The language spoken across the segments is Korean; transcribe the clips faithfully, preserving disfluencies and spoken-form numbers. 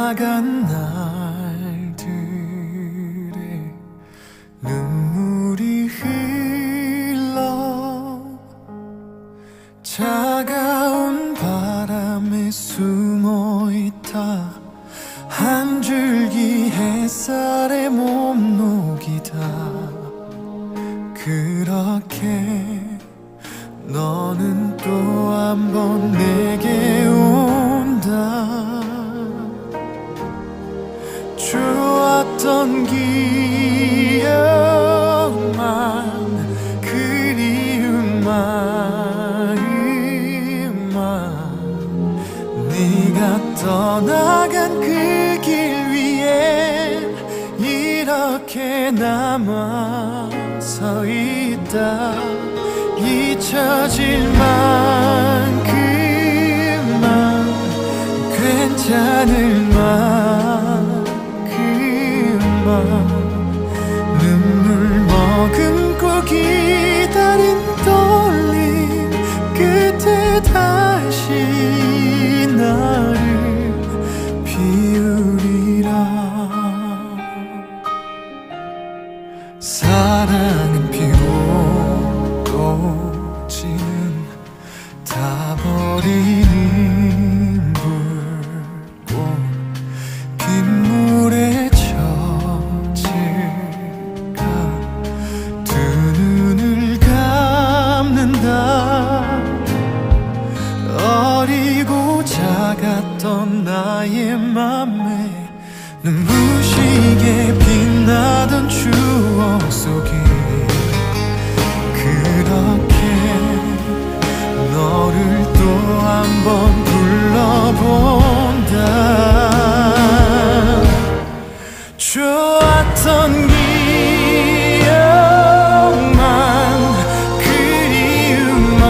떠나간 날들에 눈물이 흘러 차가운 바람에 숨어있다 한 줄기 햇살에 몸 녹이다 그렇게 너는 또 한 번 내게 온다 좋았던 기억만 그리운 마음만 네가 떠나간 그 길 위에 이렇게 남아 서 있다 잊혀질 만큼만 괜찮을 만큼만 눈물 머금고 기다린 떨림 끝에 다시 나를 비우리라 사랑은 피우고 지는 타버리는 불꽃 빗물에 젖을까 두 눈을 감는다 어리고 작았던 나의 맘에 눈부시게 빛나던 추억 속에 그렇게 너를 또 한 번 불러본다 좋았던 기억만 그리운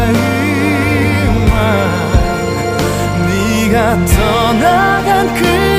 마음만 네가 떠나간 그